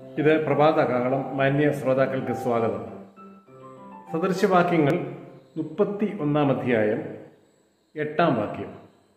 ഇത് പ്രഭാതകാലം. മാന്യ ശ്രോതാക്കൾക്ക് സ്വാഗതം. സദൃശവാക്യങ്ങൾ 31 അധ്യായം 8 വാക്യം.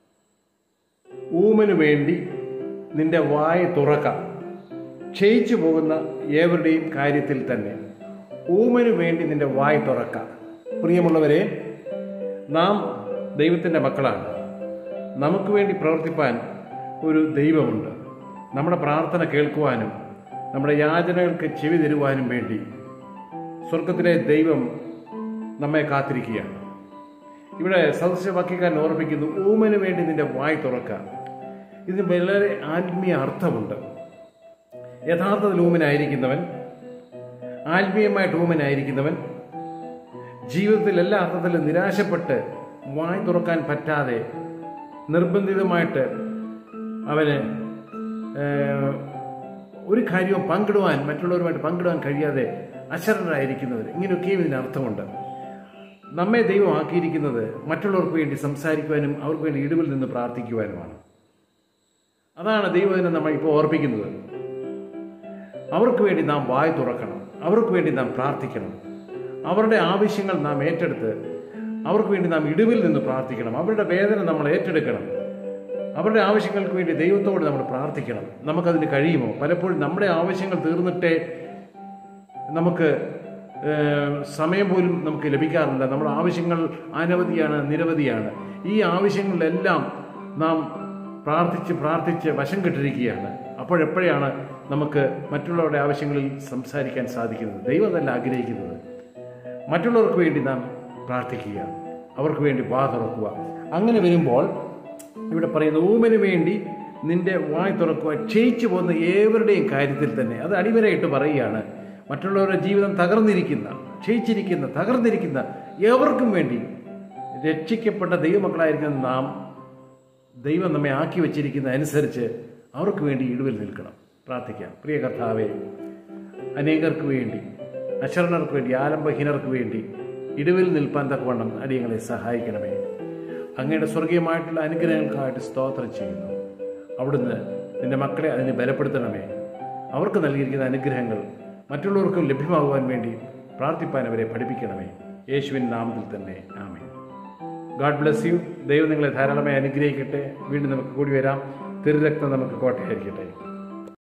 ഊമനു വേണ്ടി നിന്റെ വായ തുറക്ക, ക്ഷയിച്ചു പോകുന്ന ഏവരുടെയും കാര്യത്തിൽ തന്നെ. ഊമനു വേണ്ടി നിന്റെ വായ തുറക്ക. പ്രിയമുള്ളവരെ, നാം ദൈവത്തിൻ്റെ മക്കളാണ്. നമുക്ക് വേണ്ടി പ്രവർത്തിപ്പാൻ ഒരു ദൈവമുണ്ട്. നമ്മുടെ പ്രാർത്ഥന കേൾക്കുവാനും നമ്മുടെ യാചനകൾക്ക് ചെവി തരുവാനും വേണ്ടി സ്വർഗത്തിലെ ദൈവം നമ്മെ കാത്തിരിക്കുകയാണ്. ഇവിടെ സദൃശവാക്യക്കാരൻ ഓർമ്മിക്കുന്നു, ഊമന് വേണ്ടി നിന്റെ വായ് തുറക്കുക. ഇതിന് വളരെ ആത്മീയ അർത്ഥമുണ്ട്. യഥാർത്ഥത്തിൽ ഊമനായിരിക്കുന്നവൻ, ആത്മീയമായിട്ട് ഊമനായിരിക്കുന്നവൻ, ജീവിതത്തിൽ എല്ലാ അർത്ഥത്തിലും നിരാശപ്പെട്ട് വായ് തുറക്കാൻ പറ്റാതെ നിർബന്ധിതമായിട്ട് അവന് ഒരു കാര്യവും മറ്റുള്ളവരുമായിട്ട് പങ്കിടുവാൻ കഴിയാതെ അശരണരായിരിക്കുന്നവർ, ഇങ്ങനെയൊക്കെയും ഇതിന് അർത്ഥമുണ്ട്. നമ്മെ ദൈവം ആക്കിയിരിക്കുന്നത് മറ്റുള്ളവർക്ക് വേണ്ടി സംസാരിക്കുവാനും അവർക്ക് വേണ്ടി ഇടിവിൽ നിന്ന് പ്രാർത്ഥിക്കുവാനുമാണ്. അതാണ് ദൈവത്തിനെ നമ്മൾ ഇപ്പോൾ ഓർപ്പിക്കുന്നത്. അവർക്ക് വേണ്ടി നാം വായ് തുറക്കണം, അവർക്ക് വേണ്ടി നാം പ്രാർത്ഥിക്കണം, അവരുടെ ആവശ്യങ്ങൾ നാം ഏറ്റെടുത്ത് അവർക്ക് വേണ്ടി നാം ഇടിവിൽ നിന്ന് പ്രാർത്ഥിക്കണം, അവരുടെ വേദന നമ്മൾ ഏറ്റെടുക്കണം, അവരുടെ ആവശ്യങ്ങൾക്ക് വേണ്ടി ദൈവത്തോട് നമ്മൾ പ്രാർത്ഥിക്കണം. നമുക്കതിന് കഴിയുമോ? പലപ്പോഴും നമ്മുടെ ആവശ്യങ്ങൾ തീർന്നിട്ടേ നമുക്ക് സമയം പോലും നമുക്ക് ലഭിക്കാറില്ല. നമ്മുടെ ആവശ്യങ്ങൾ അനവധിയാണ്, നിരവധിയാണ്. ഈ ആവശ്യങ്ങളിലെല്ലാം നാം പ്രാർത്ഥിച്ച് വശം കെട്ടിരിക്കുകയാണ്. അപ്പോഴെപ്പോഴാണ് നമുക്ക് മറ്റുള്ളവരുടെ ആവശ്യങ്ങളിൽ സംസാരിക്കാൻ സാധിക്കുന്നത്? ദൈവം തന്നെ ആഗ്രഹിക്കുന്നത് മറ്റുള്ളവർക്ക് വേണ്ടി നാം പ്രാർത്ഥിക്കുക, അവർക്ക് വേണ്ടി വാ തുറക്കുക. അങ്ങനെ വരുമ്പോൾ ഇവിടെ പറയുന്ന ഊമന് വേണ്ടി നിന്റെ വായ് തുറക്കുക, ക്ഷയിച്ചു പോകുന്ന ഏവരുടെയും കാര്യത്തിൽ തന്നെ. അത് അടിവരയിട്ട് പറയുകയാണ്. മറ്റുള്ളവരുടെ ജീവിതം തകർന്നിരിക്കുന്ന ഏവർക്കും വേണ്ടി രക്ഷിക്കപ്പെട്ട ദൈവമക്കളായിരിക്കുന്ന നാം, ദൈവം നമ്മെ ആക്കി വച്ചിരിക്കുന്ന അനുസരിച്ച് അവർക്ക് വേണ്ടി ഇടിവിൽ നിൽക്കണം, പ്രാർത്ഥിക്കാം. പ്രിയ കർത്താവേ, അനേകർക്ക് വേണ്ടി, അശരണർക്ക് വേണ്ടി, ആലംബഹീനർക്ക് വേണ്ടി ഇടിവിൽ നിൽപ്പാൻ തക്കവണ്ണം അടിയങ്ങളെ സഹായിക്കണമേ. അങ്ങയുടെ സ്വർഗീയമായിട്ടുള്ള അനുഗ്രഹങ്ങൾക്കായിട്ട് സ്തോത്രം ചെയ്യുന്നു. അവിടുന്ന് നിന്റെ മക്കളെ അതിന് ബലപ്പെടുത്തണമേ. അവർക്ക് നൽകിയിരിക്കുന്ന അനുഗ്രഹങ്ങൾ മറ്റുള്ളവർക്കും ലഭ്യമാകുവാൻ വേണ്ടി പ്രാർത്ഥിപ്പാൻ അവരെ പഠിപ്പിക്കണമേ. യേശുവിൻ നാമത്തിൽ തന്നെ ആമേൻ. God bless you. ദൈവം നിങ്ങളെ ധാരാളമായി അനുഗ്രഹിക്കട്ടെ. വീണ്ടും നമുക്ക് കൂടി വരാം. തിരുരക്തം നമുക്ക് കോട്ടയായിരിക്കട്ടെ.